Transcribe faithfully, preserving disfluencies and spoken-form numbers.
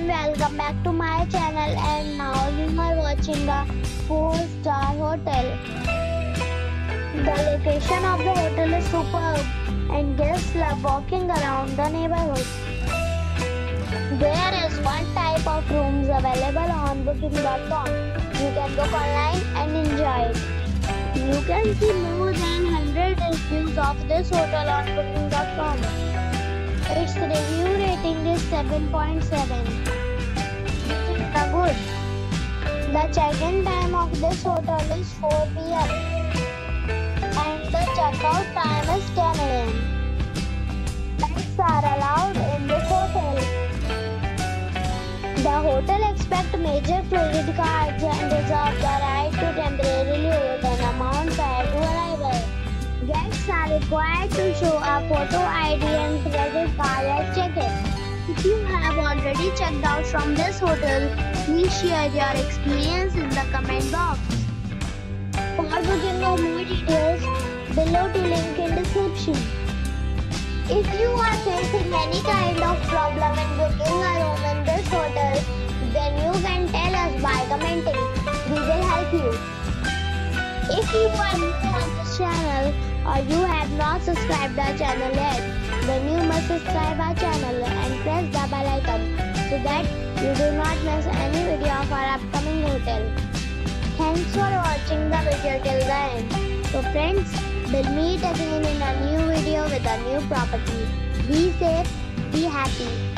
welcome back to my channel, and now you are watching a four star hotel. The location of the hotel is superb and guests love walking around the neighborhood. There is one type of rooms available on booking dot com. You can book online and enjoy it. You can see more than one hundred reviews of this hotel on booking dot com. Its review rating is seven point seven, which is the good. The check-in time of this hotel is four p m and the check-out time is ten a m Pets are allowed in this hotel. The hotel accepts major credit cards and reserves the right to temporarily hold an amount prior to arrival. Guests are required to show a photo I D and credit card at check-in. If you have already checked out from this hotel, please share your experience in the comment box. For booking or more details, below the link in description. If you are facing any kind of problem in booking a room in this hotel, then you can tell us by commenting. We will help you. If you are new on this channel or you have not subscribed our channel yet, then you must subscribe our channel and press the bell icon so that you do not miss any video of our upcoming hotel. Thanks for watching the video till the end. So friends, we'll meet again in a new video with a new property. Be safe, be happy.